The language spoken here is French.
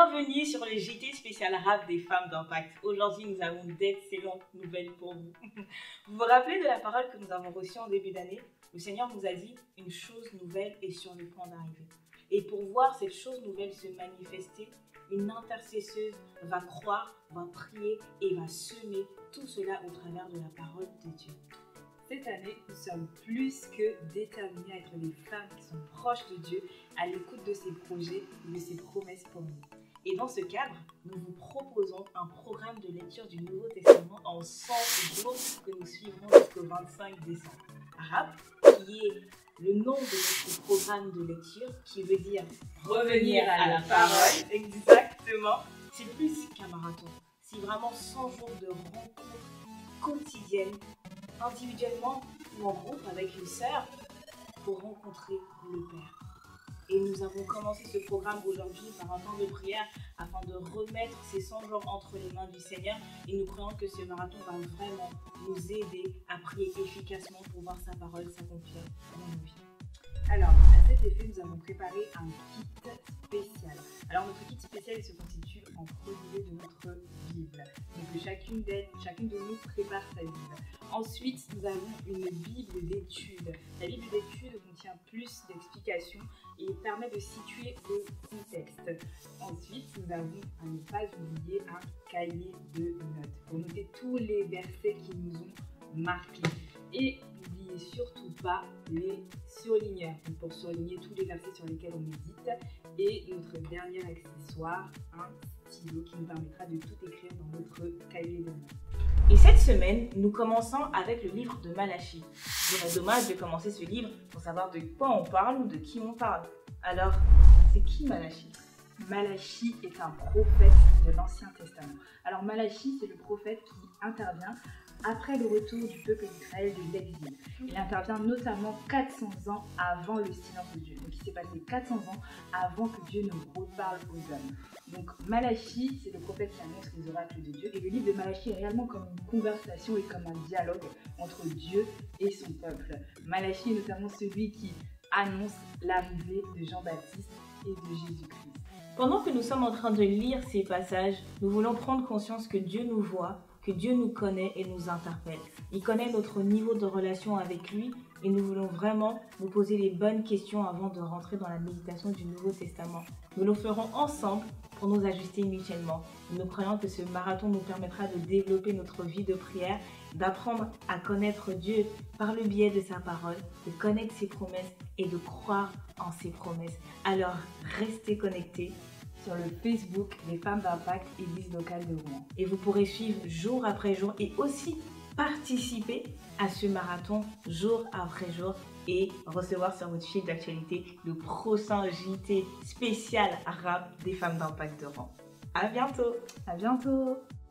Bienvenue sur le JT spécial rap des femmes d'impact. Aujourd'hui, nous avons d'excellentes nouvelles pour vous. Vous vous rappelez de la parole que nous avons reçue en début d'année? Le Seigneur nous a dit « Une chose nouvelle est sur le point d'arriver ». Et pour voir cette chose nouvelle se manifester, une intercesseuse va croire, va prier et va semer tout cela au travers de la parole de Dieu. Cette année, nous sommes plus que déterminés à être des femmes qui sont proches de Dieu, à l'écoute de ses projets et de ses promesses pour nous. Et dans ce cadre, nous vous proposons un programme de lecture du Nouveau Testament en 100 jours que nous suivrons jusqu'au 25 décembre. RAP, qui est le nom de notre programme de lecture, qui veut dire revenir à la parole. Exactement. C'est plus qu'un marathon. C'est vraiment 100 jours de rencontres quotidiennes, individuellement ou en groupe avec une sœur, pour rencontrer le Père. Et nous avons commencé ce programme aujourd'hui par un temps de prière afin de remettre ces 100 jours entre les mains du Seigneur, et nous croyons que ce marathon va vraiment nous aider à prier efficacement pour voir sa parole s'accomplir dans nos vies. Alors, à cet effet, nous avons préparé un kit spécial. Alors, notre kit spécial se constitue en premier de notre Bible. Donc, chacune de nous prépare sa Bible. Ensuite, nous avons une Bible d'études. La Bible d'études contient plus d'explications et permet de situer le contexte. Ensuite, nous avons, à ne pas oublier, un cahier de notes pour noter tous les versets qui nous ont marqués. Et n'oubliez surtout pas les surligneurs, donc pour surligner tous les versets sur lesquels on médite. Et notre dernier accessoire, un stylo qui nous permettra de tout écrire dans notre cahier de notes. Et cette semaine, nous commençons avec le livre de Malachie. Il serait dommage de commencer ce livre pour savoir de quoi on parle ou de qui on parle. Alors, c'est qui Malachie? Malachie est un prophète de l'Ancien Testament. Alors Malachie, c'est le prophète qui intervient après le retour du peuple d'Israël de l'exil. Il intervient notamment 400 ans avant le silence de Dieu. Donc il s'est passé 400 ans avant que Dieu ne reparle aux hommes. Donc Malachie, c'est le prophète qui annonce les oracles de Dieu. Et le livre de Malachie est réellement comme une conversation et comme un dialogue entre Dieu et son peuple. Malachie est notamment celui qui annonce l'arrivée de Jean-Baptiste et de Jésus-Christ. Pendant que nous sommes en train de lire ces passages, nous voulons prendre conscience que Dieu nous voit, que Dieu nous connaît et nous interpelle. Il connaît notre niveau de relation avec lui et nous voulons vraiment nous poser les bonnes questions avant de rentrer dans la méditation du Nouveau Testament. Nous le ferons ensemble pour nous ajuster mutuellement. Nous croyons que ce marathon nous permettra de développer notre vie de prière, d'apprendre à connaître Dieu par le biais de sa parole, de connaître ses promesses et de croire en ses promesses. Alors, restez connectés sur le Facebook des Femmes d'Impact Église locale de Rouen. Et vous pourrez suivre jour après jour et aussi participer à ce marathon jour après jour et recevoir sur votre fil d'actualité le prochain JT spécial rap des Femmes d'Impact de Rouen. À bientôt! À bientôt!